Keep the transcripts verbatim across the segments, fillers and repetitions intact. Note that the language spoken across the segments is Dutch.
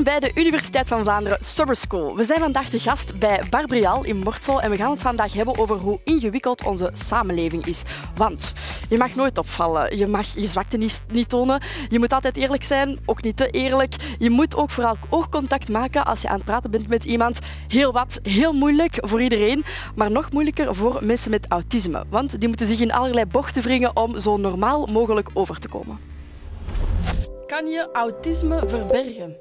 bij de Universiteit van Vlaanderen Summer School. We zijn vandaag te gast bij Bar Brial in Mortsel en we gaan het vandaag hebben over hoe ingewikkeld onze samenleving is. Want je mag nooit opvallen, je mag je zwakte niet, niet tonen, je moet altijd eerlijk zijn, ook niet te eerlijk. Je moet ook vooral oogcontact maken als je aan het praten bent met iemand. Heel wat, heel moeilijk voor iedereen, maar nog moeilijker voor mensen met autisme. Want die moeten zich in allerlei bochten wringen om zo normaal mogelijk over te komen. Kan je autisme verbergen?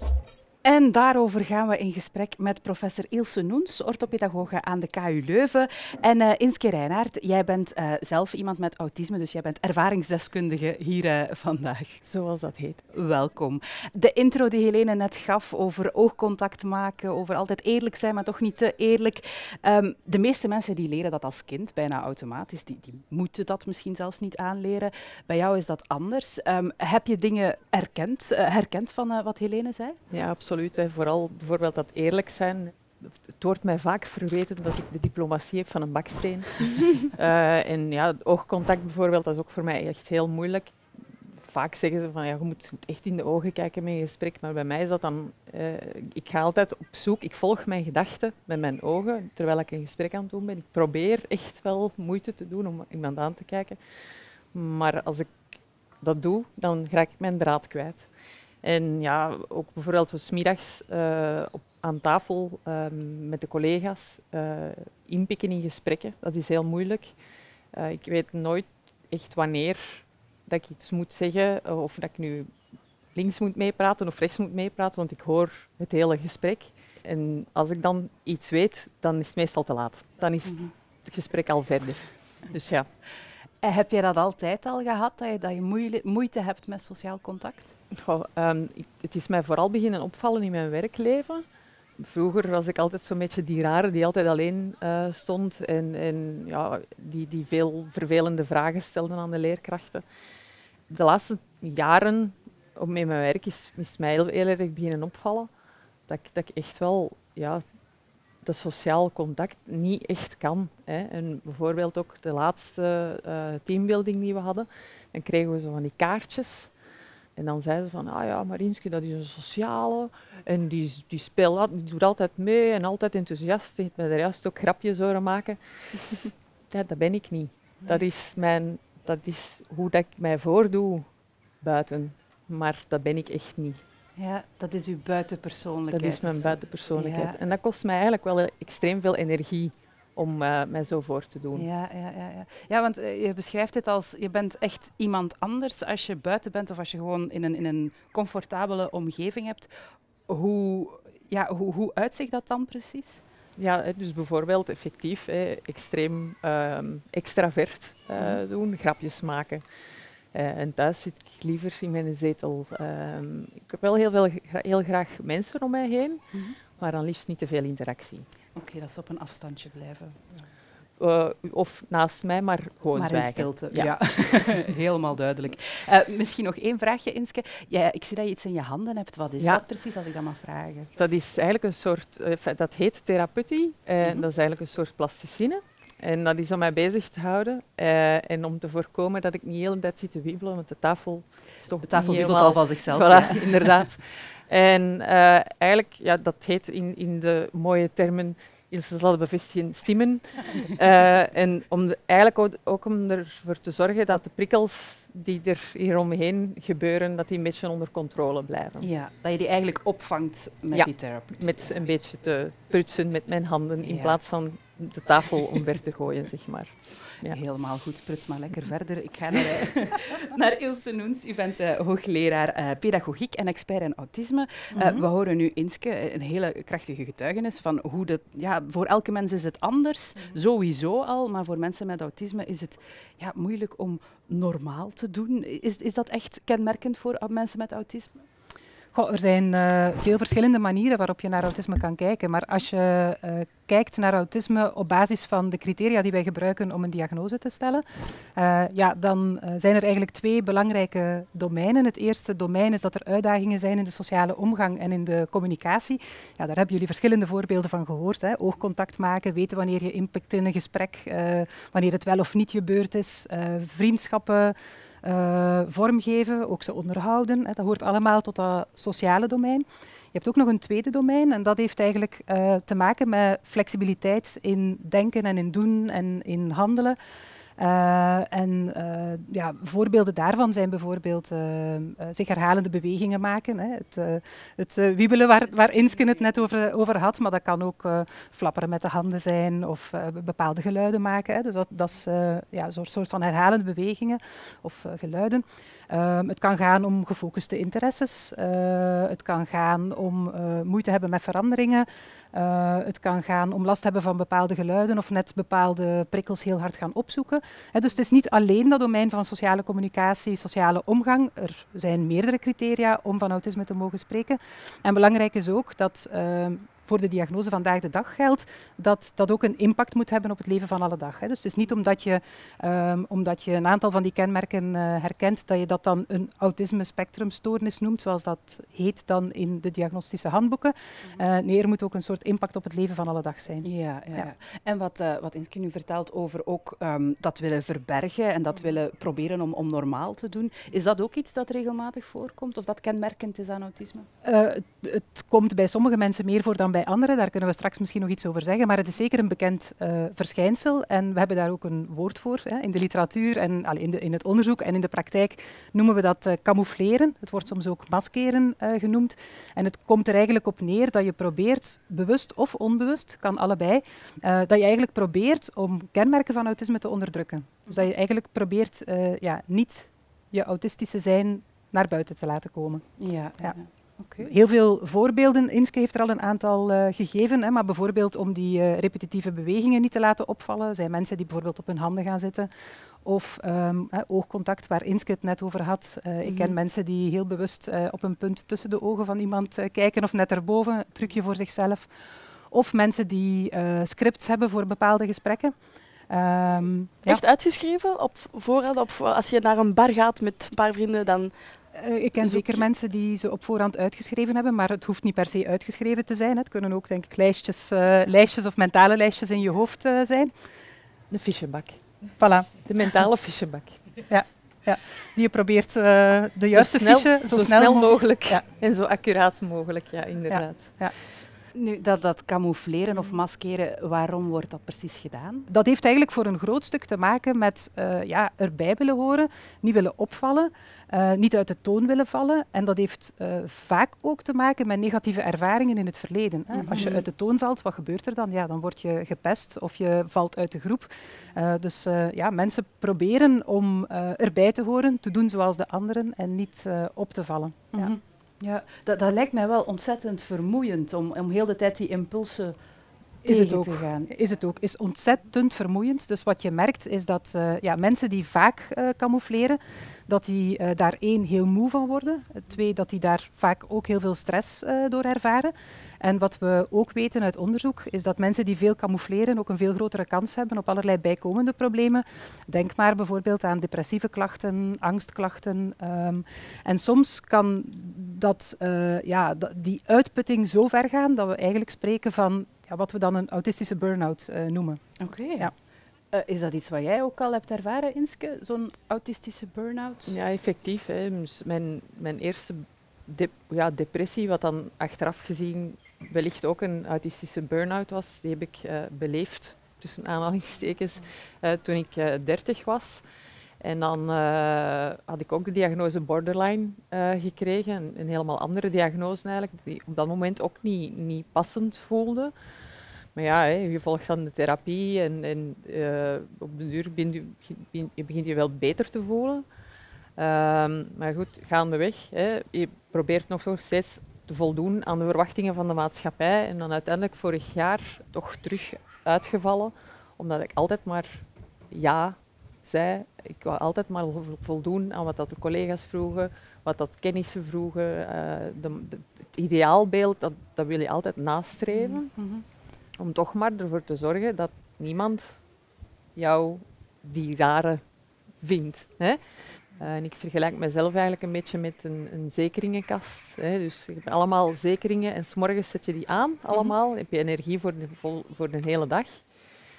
En daarover gaan we in gesprek met professor Ilse Noens, orthopedagoge aan de K U Leuven. En uh, Inske Reinaert, jij bent uh, zelf iemand met autisme, dus jij bent ervaringsdeskundige hier uh, vandaag. Zoals dat heet. Welkom. De intro die Helene net gaf over oogcontact maken, over altijd eerlijk zijn, maar toch niet te eerlijk. Um, de meeste mensen die leren dat als kind, bijna automatisch. Die, die moeten dat misschien zelfs niet aanleren. Bij jou is dat anders. Um, heb je dingen erkend, uh, herkend van uh, wat Helene zei? Ja, absoluut. Hè. Vooral bijvoorbeeld dat eerlijk zijn. Het wordt mij vaak verweten dat ik de diplomatie heb van een baksteen. uh, en ja, oogcontact bijvoorbeeld, dat is ook voor mij echt heel moeilijk. Vaak zeggen ze van ja, je moet, je moet echt in de ogen kijken met je gesprek, maar bij mij is dat dan, uh, ik ga altijd op zoek, ik volg mijn gedachten met mijn ogen terwijl ik een gesprek aan het doen ben. Ik probeer echt wel moeite te doen om iemand aan te kijken, maar als ik dat doe, dan raak ik mijn draad kwijt. En ja, ook bijvoorbeeld zo 's middags uh, op, aan tafel uh, met de collega's uh, inpikken in gesprekken, dat is heel moeilijk. Uh, ik weet nooit echt wanneer dat ik iets moet zeggen of dat ik nu links moet meepraten of rechts moet meepraten, want ik hoor het hele gesprek. En als ik dan iets weet, dan is het meestal te laat. Dan is het gesprek al verder. Dus ja. En heb je dat altijd al gehad, dat je, dat je moeite hebt met sociaal contact? Goh, um, ik, het is mij vooral beginnen opvallen in mijn werkleven. Vroeger was ik altijd zo'n beetje die rare die altijd alleen uh, stond en, en ja, die, die veel vervelende vragen stelde aan de leerkrachten. De laatste jaren op met mijn werk is, is mij heel, heel erg beginnen opvallen dat ik, dat ik echt wel ja, dat sociaal contact niet echt kan. Hè. En bijvoorbeeld ook de laatste uh, teambuilding die we hadden, dan kregen we zo van die kaartjes. En dan zeiden ze van, ah ja, Marinske, dat is een sociale en die, die, speelt, die doet altijd mee en altijd enthousiast. Die heeft me er juist ook grapjes horen maken. Ja, dat ben ik niet. Dat is, mijn, dat is hoe dat ik mij voordoe buiten, maar dat ben ik echt niet. Ja, dat is uw buitenpersoonlijkheid. Dat is mijn buitenpersoonlijkheid. Ja. En dat kost mij eigenlijk wel extreem veel energie om uh, mij zo voor te doen. Ja, ja, ja, ja. ja want uh, je beschrijft het als, je bent echt iemand anders als je buiten bent of als je gewoon in een, in een comfortabele omgeving hebt. Hoe, ja, hoe, hoe uitzicht dat dan precies? Ja, dus bijvoorbeeld effectief eh, extreem uh, extravert uh, mm. doen, grapjes maken. Uh, en thuis zit ik liever in mijn zetel. Uh, ik heb wel heel, veel, heel graag mensen om mij heen, mm-hmm. maar dan liefst niet te veel interactie. Oké, okay, dat is op een afstandje blijven. Uh, of naast mij, maar gewoon maar zwijgen. in stilte, ja. ja. Helemaal duidelijk. Uh, misschien nog één vraagje, Inske. Ja, ik zie dat je iets in je handen hebt. Wat is ja. dat precies, als ik dat mag vragen? Dat is eigenlijk een soort, uh, dat heet therapeutie. Uh, mm-hmm. Dat is eigenlijk een soort plasticine. En dat is om mij bezig te houden uh, en om te voorkomen dat ik niet de hele tijd zit te wiebelen, want de tafel is toch de tafel niet wiebelt al van zichzelf. Voilà, ja. inderdaad. En uh, eigenlijk, ja, dat heet in, in de mooie termen, Ilse zal het bevestigen, stimmen. uh, en om de, eigenlijk ook, ook om ervoor te zorgen dat de prikkels die er hieromheen gebeuren, dat die een beetje onder controle blijven. Ja, dat je die eigenlijk opvangt met ja, die therapie. Met een beetje te prutsen met mijn handen in ja. plaats van de tafel omver te gooien, zeg maar. Ja. Helemaal goed, pruts maar lekker verder. Ik ga naar, uh, naar Ilse Noens. U bent uh, hoogleraar uh, pedagogiek en expert in autisme. Uh, mm-hmm. We horen nu Inske een hele krachtige getuigenis van hoe dat... Ja, voor elke mens is het anders, mm-hmm. sowieso al, maar voor mensen met autisme is het ja, moeilijk om normaal te doen. Is, is dat echt kenmerkend voor mensen met autisme? Goh, er zijn uh, veel verschillende manieren waarop je naar autisme kan kijken. Maar als je uh, kijkt naar autisme op basis van de criteria die wij gebruiken om een diagnose te stellen, uh, ja, dan uh, zijn er eigenlijk twee belangrijke domeinen. Het eerste domein is dat er uitdagingen zijn in de sociale omgang en in de communicatie. Ja, daar hebben jullie verschillende voorbeelden van gehoord. Hè. Oogcontact maken, weten wanneer je inpikt in een gesprek, uh, wanneer het wel of niet gebeurd is, uh, vriendschappen uh, vormgeven, ook ze onderhouden. Hè. Dat hoort allemaal tot dat sociale domein. Je hebt ook nog een tweede domein en dat heeft eigenlijk uh, te maken met flexibiliteit in denken en in doen en in handelen. Uh, en uh, ja, voorbeelden daarvan zijn bijvoorbeeld uh, uh, zich herhalende bewegingen maken. Hè. Het, uh, het uh, wiebelen waar, waar Inske het net over, over had, maar dat kan ook uh, flapperen met de handen zijn of uh, bepaalde geluiden maken. Hè. Dus dat, dat is uh, ja, een soort, soort van herhalende bewegingen of uh, geluiden. Um, het kan gaan om gefocuste interesses. Uh, het kan gaan om uh, moeite hebben met veranderingen. Uh, het kan gaan om last hebben van bepaalde geluiden of net bepaalde prikkels heel hard gaan opzoeken. He, dus het is niet alleen dat domein van sociale communicatie, sociale omgang. Er zijn meerdere criteria om van autisme te mogen spreken. En belangrijk is ook dat uh, voor de diagnose vandaag de dag geldt dat dat ook een impact moet hebben op het leven van alle dag. Hè. Dus het is niet omdat je, um, omdat je een aantal van die kenmerken uh, herkent, dat je dat dan een autisme-spectrumstoornis noemt, zoals dat heet dan in de diagnostische handboeken. Uh, nee, er moet ook een soort impact op het leven van alle dag zijn. Ja, ja, ja. ja. En wat, uh, wat Inske nu vertelt over ook um, dat willen verbergen en dat willen proberen om, om normaal te doen, is dat ook iets dat regelmatig voorkomt of dat kenmerkend is aan autisme? Uh, het, het komt bij sommige mensen meer voor dan bij anderen, daar kunnen we straks misschien nog iets over zeggen, maar het is zeker een bekend uh, verschijnsel en we hebben daar ook een woord voor. Hè. In de literatuur en allee, in, de, in het onderzoek en in de praktijk noemen we dat uh, camoufleren. Het wordt soms ook maskeren uh, genoemd. En het komt er eigenlijk op neer dat je probeert, bewust of onbewust, kan allebei, uh, dat je eigenlijk probeert om kenmerken van autisme te onderdrukken. Dus dat je eigenlijk probeert uh, ja, niet je autistische zijn naar buiten te laten komen. Ja, ja. Ja. Okay. Heel veel voorbeelden. Inske heeft er al een aantal uh, gegeven, hè, maar bijvoorbeeld om die uh, repetitieve bewegingen niet te laten opvallen. Zijn mensen die bijvoorbeeld op hun handen gaan zitten. Of um, uh, oogcontact, waar Inske het net over had. Uh, mm-hmm. Ik ken mensen die heel bewust uh, op een punt tussen de ogen van iemand uh, kijken of net erboven, een trucje voor zichzelf. Of mensen die uh, scripts hebben voor bepaalde gesprekken. Um, Echt ja. uitgeschreven? Op voorhand? Op, als je naar een bar gaat met een paar vrienden, dan... Uh, ik ken dus zeker mensen die ze op voorhand uitgeschreven hebben, maar het hoeft niet per se uitgeschreven te zijn. Hè. Het kunnen ook, denk ik, lijstjes, uh, lijstjes of mentale lijstjes in je hoofd uh, zijn. De fichebak. Voilà. De mentale fichebak. Ja, ja. Die je probeert uh, de juiste zo snel, fiche zo, zo snel, snel mogelijk mogelijk ja. en zo accuraat mogelijk, ja, inderdaad. Ja, ja. Nu, dat, dat camoufleren of maskeren, waarom wordt dat precies gedaan? Dat heeft eigenlijk voor een groot stuk te maken met uh, ja, erbij willen horen, niet willen opvallen, uh, niet uit de toon willen vallen. En dat heeft uh, vaak ook te maken met negatieve ervaringen in het verleden. Hè. Mm-hmm. Als je uit de toon valt, wat gebeurt er dan? Ja, dan word je gepest of je valt uit de groep. Uh, dus uh, ja, mensen proberen om uh, erbij te horen, te doen zoals de anderen en niet uh, op te vallen. Mm-hmm. Ja. Ja, dat, dat lijkt mij wel ontzettend vermoeiend om, om heel de tijd die impulsen is tegen het ook. te gaan. Is het ook. Is ontzettend vermoeiend. Dus wat je merkt is dat uh, ja, mensen die vaak uh, camoufleren, dat die uh, daar één heel moe van worden. Twee, dat die daar vaak ook heel veel stress uh, door ervaren. En wat we ook weten uit onderzoek, is dat mensen die veel camoufleren ook een veel grotere kans hebben op allerlei bijkomende problemen. Denk maar bijvoorbeeld aan depressieve klachten, angstklachten. Um, en soms kan dat, uh, ja, d- die uitputting zo ver gaan dat we eigenlijk spreken van ja, wat we dan een autistische burn-out uh, noemen. Oké. Ja. Uh, is dat iets wat jij ook al hebt ervaren, Inske? Zo'n autistische burn-out? Ja, effectief. Hè. Dus mijn, mijn eerste de, ja, depressie, wat dan achteraf gezien wellicht ook een autistische burn-out was, die heb ik uh, beleefd, tussen aanhalingstekens, uh, toen ik uh, dertig was. En dan uh, had ik ook de diagnose borderline uh, gekregen, een, een helemaal andere diagnose eigenlijk, die op dat moment ook niet, niet passend voelde. Maar ja, hè, je volgt dan de therapie en, en uh, op de duur begint je, je, begint je wel beter te voelen. Um, maar goed, gaandeweg, hè, je probeert nog zo steeds te voldoen aan de verwachtingen van de maatschappij en dan uiteindelijk vorig jaar toch terug uitgevallen, omdat ik altijd maar ja zei. Ik wou altijd maar voldoen aan wat dat de collega's vroegen, wat dat kennissen vroegen. Uh, de, de, het ideaalbeeld, dat, dat wil je altijd nastreven. Mm-hmm. Om toch maar ervoor te zorgen dat niemand jou die rare vindt. Hè? Uh, en ik vergelijk mezelf eigenlijk een beetje met een, een zekeringenkast. Hè? Dus je hebt allemaal zekeringen en 's morgens zet je die aan, allemaal. Dan heb je energie voor de, vol, voor de hele dag.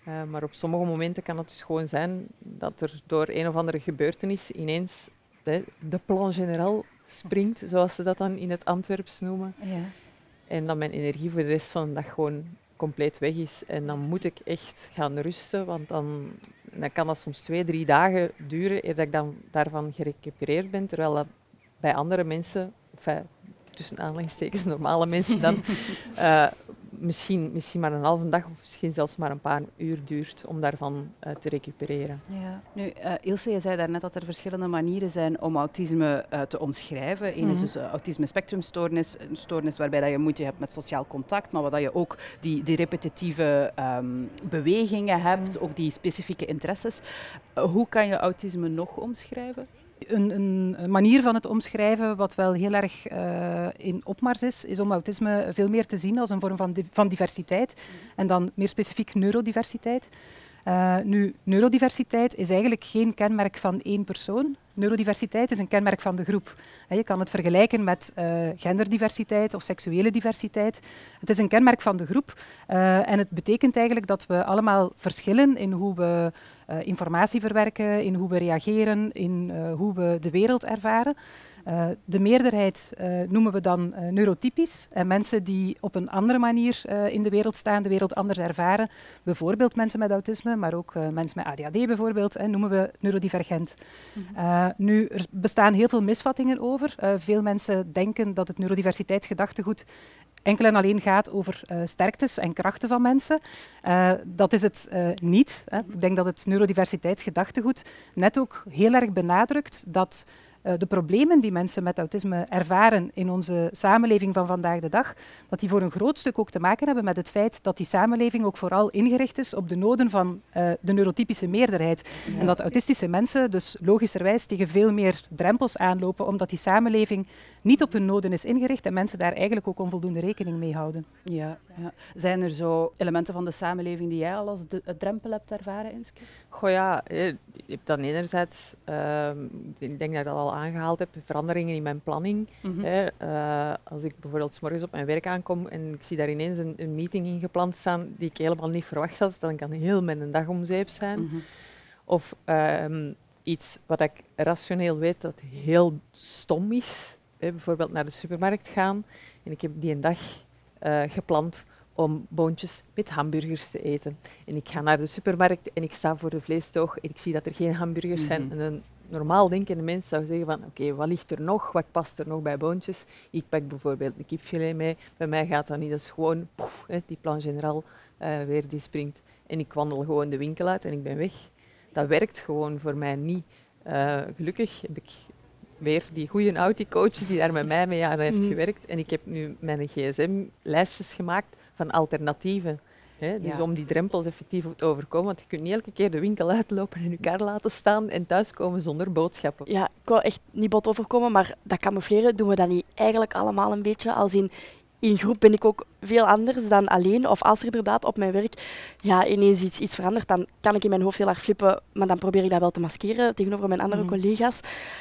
Uh, maar op sommige momenten kan het dus gewoon zijn dat er door een of andere gebeurtenis ineens de, de plan général springt, zoals ze dat dan in het Antwerps noemen. Ja. En dat mijn energie voor de rest van de dag gewoon compleet weg is. En dan moet ik echt gaan rusten, want dan, dan kan dat soms twee, drie dagen duren eer dat ik dan daarvan gerecupereerd ben, terwijl dat bij andere mensen, enfin, tussen aanhalingstekens normale mensen dan, uh, misschien, misschien maar een halve dag of misschien zelfs maar een paar uur duurt om daarvan uh, te recupereren. Ja. Nu, uh, Ilse, je zei daarnet dat er verschillende manieren zijn om autisme uh, te omschrijven. Eén mm-hmm. is dus uh, autisme spectrumstoornis, een stoornis waarbij dat je moeite hebt met sociaal contact, maar waar je ook die, die repetitieve um, bewegingen hebt, mm. ook die specifieke interesses. Uh, hoe kan je autisme nog omschrijven? Een, een manier van het omschrijven wat wel heel erg uh, in opmars is, is om autisme veel meer te zien als een vorm van, di- van diversiteit en dan meer specifiek neurodiversiteit. Uh, nu, neurodiversiteit is eigenlijk geen kenmerk van één persoon. Neurodiversiteit is een kenmerk van de groep. Je kan het vergelijken met uh, genderdiversiteit of seksuele diversiteit. Het is een kenmerk van de groep uh, en het betekent eigenlijk dat we allemaal verschillen in hoe we uh, informatie verwerken, in hoe we reageren, in uh, hoe we de wereld ervaren. Uh, de meerderheid uh, noemen we dan uh, neurotypisch. En mensen die op een andere manier uh, in de wereld staan, de wereld anders ervaren, bijvoorbeeld mensen met autisme, maar ook uh, mensen met A D H D bijvoorbeeld, eh, noemen we neurodivergent. Mm-hmm. Uh, nu, er bestaan heel veel misvattingen over. Uh, veel mensen denken dat het neurodiversiteitsgedachtegoed enkel en alleen gaat over uh, sterktes en krachten van mensen. Uh, dat is het uh, niet. Hè. Ik denk dat het neurodiversiteitsgedachtegoed net ook heel erg benadrukt dat Uh, de problemen die mensen met autisme ervaren in onze samenleving van vandaag de dag, dat die voor een groot stuk ook te maken hebben met het feit dat die samenleving ook vooral ingericht is op de noden van uh, de neurotypische meerderheid. Ja. En dat autistische mensen dus logischerwijs tegen veel meer drempels aanlopen, omdat die samenleving niet op hun noden is ingericht en mensen daar eigenlijk ook onvoldoende rekening mee houden. Ja, ja. Zijn er zo elementen van de samenleving die jij al als de, het drempel hebt ervaren, Inske? Goh ja, je hebt dan enerzijds, uh, ik denk dat ik dat al aangehaald heb, veranderingen in mijn planning. Mm-hmm. Hè. Uh, als ik bijvoorbeeld 's morgens op mijn werk aankom en ik zie daar ineens een, een meeting ingepland staan die ik helemaal niet verwacht had, dan kan heel mijn dag om zeep zijn. Mm-hmm. Of uh, iets wat ik rationeel weet dat heel stom is, hè, bijvoorbeeld naar de supermarkt gaan en ik heb die een dag uh, gepland om boontjes met hamburgers te eten. En ik ga naar de supermarkt en ik sta voor de vleestoog en ik zie dat er geen hamburgers mm-hmm. zijn. En een normaal denkende mens zou zeggen van, oké, okay, wat ligt er nog? Wat past er nog bij boontjes? Ik pak bijvoorbeeld een kipfilet mee. Bij mij gaat dat niet. Dat is gewoon, poef, hè, die plan général uh, weer die springt. En ik wandel gewoon de winkel uit en ik ben weg. Dat werkt gewoon voor mij niet. Uh, gelukkig heb ik weer die goede Audi-coach die daar met mij mee jaren heeft mm. gewerkt. En ik heb nu mijn gsm-lijstjes gemaakt van alternatieven. Hè? Dus ja. om die drempels effectief te overkomen. Want je kunt niet elke keer de winkel uitlopen en je kar laten staan en thuiskomen zonder boodschappen. Ja, ik wou echt niet bot overkomen, maar dat camoufleren doen we dan niet eigenlijk allemaal een beetje. Als in, in groep ben ik ook veel anders dan alleen. Of als er inderdaad op mijn werk ja, ineens iets, iets verandert, dan kan ik in mijn hoofd heel erg flippen. Maar dan probeer ik dat wel te maskeren tegenover mijn andere mm. collega's.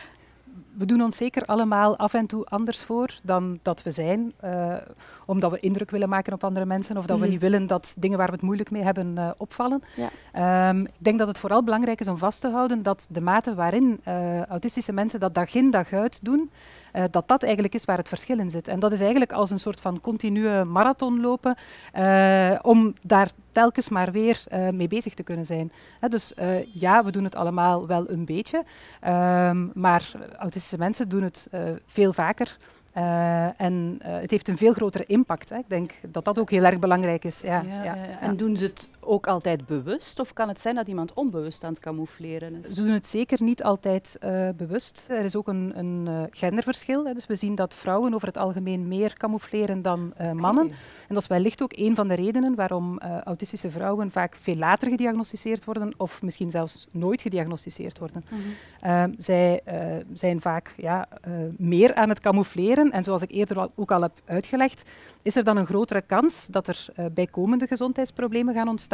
We doen ons zeker allemaal af en toe anders voor dan dat we zijn. Uh, omdat we indruk willen maken op andere mensen. Of dat mm-hmm. we niet willen dat dingen waar we het moeilijk mee hebben uh, opvallen. Ja. Um, ik denk dat het vooral belangrijk is om vast te houden dat de mate waarin uh, autistische mensen dat dag in dag uit doen, uh, dat dat eigenlijk is waar het verschil in zit. En dat is eigenlijk als een soort van continue marathon lopen uh, om daar telkens maar weer uh, mee bezig te kunnen zijn. He, dus uh, ja, we doen het allemaal wel een beetje. Um, maar autistische mensen doen het uh, veel vaker. Uh, en uh, het heeft een veel grotere impact. Hè. Ik denk dat dat ook heel erg belangrijk is. Ja, ja, ja, ja. Ja. En doen ze het ook altijd bewust? Of kan het zijn dat iemand onbewust aan het camoufleren is? Ze doen het zeker niet altijd uh, bewust. Er is ook een, een uh, genderverschil. Hè. Dus we zien dat vrouwen over het algemeen meer camoufleren dan uh, mannen. Okay. En dat is wellicht ook een van de redenen waarom uh, autistische vrouwen vaak veel later gediagnosticeerd worden of misschien zelfs nooit gediagnosticeerd worden. Mm-hmm. Uh, zij uh, zijn vaak ja, uh, meer aan het camoufleren. En zoals ik eerder ook al heb uitgelegd, is er dan een grotere kans dat er uh, bijkomende gezondheidsproblemen gaan ontstaan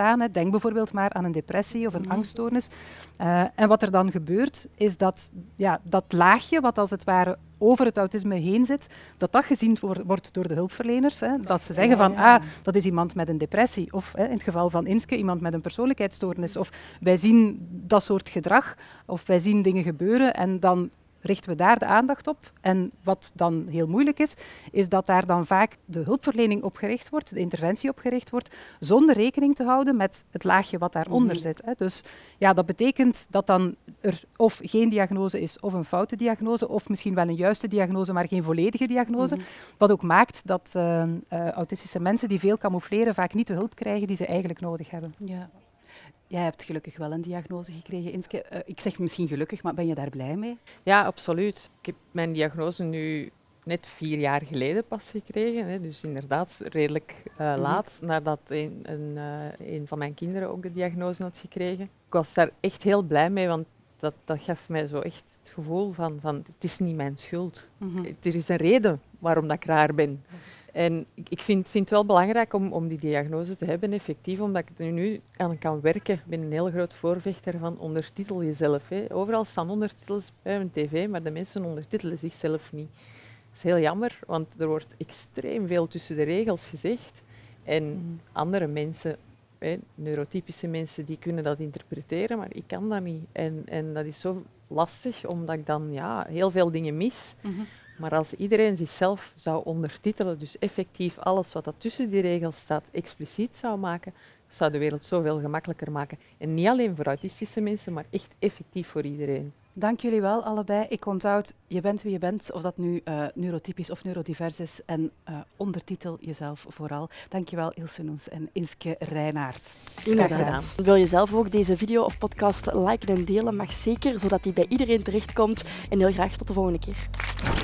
ontstaan. Hè. Denk bijvoorbeeld maar aan een depressie of een Mm-hmm. angststoornis. Uh, en wat er dan gebeurt, is dat ja, dat laagje wat als het ware over het autisme heen zit, dat dat gezien wordt, wordt door de hulpverleners. Hè. Dat, dat ze zeggen van, ja. ah, dat is iemand met een depressie. Of hè, in het geval van Inske, iemand met een persoonlijkheidsstoornis. Of wij zien dat soort gedrag, of wij zien dingen gebeuren en dan richten we daar de aandacht op. En wat dan heel moeilijk is, is dat daar dan vaak de hulpverlening op gericht wordt, de interventie op gericht wordt, zonder rekening te houden met het laagje wat daaronder Mm-hmm. zit. Hè. Dus ja, dat betekent dat dan er of geen diagnose is, of een foute diagnose, of misschien wel een juiste diagnose, maar geen volledige diagnose. Mm-hmm. Wat ook maakt dat uh, uh, autistische mensen die veel camoufleren vaak niet de hulp krijgen die ze eigenlijk nodig hebben. Ja. Jij hebt gelukkig wel een diagnose gekregen, Inske. Uh, ik zeg misschien gelukkig, maar ben je daar blij mee? Ja, absoluut. Ik heb mijn diagnose nu net vier jaar geleden pas gekregen. Hè, dus inderdaad redelijk uh, mm-hmm. laat, nadat een, een, uh, een van mijn kinderen ook de diagnose had gekregen. Ik was daar echt heel blij mee, want dat, dat gaf mij zo echt het gevoel van, van het is niet mijn schuld. Mm-hmm. Er is een reden waarom dat ik raar ben. En ik vind, vind het wel belangrijk om, om die diagnose te hebben, effectief, omdat ik er nu aan kan werken. Ik ben een heel groot voorvechter van ondertitel jezelf. Hè. Overal staan ondertitels bij een tv, maar de mensen ondertitelen zichzelf niet. Dat is heel jammer, want er wordt extreem veel tussen de regels gezegd. En mm. andere mensen, hè, neurotypische mensen, die kunnen dat interpreteren, maar ik kan dat niet. En, en dat is zo lastig, omdat ik dan ja, heel veel dingen mis. Mm-hmm. Maar als iedereen zichzelf zou ondertitelen, dus effectief alles wat dat tussen die regels staat expliciet zou maken, zou de wereld zoveel gemakkelijker maken. En niet alleen voor autistische mensen, maar echt effectief voor iedereen. Dank jullie wel allebei. Ik onthoud, je bent wie je bent, of dat nu uh, neurotypisch of neurodivers is. En uh, ondertitel jezelf vooral. Dank je wel, Ilse Noens en Inske Reinaert. Inderdaad. Wil je zelf ook deze video of podcast liken en delen? Mag zeker, zodat die bij iedereen terechtkomt. En heel graag tot de volgende keer.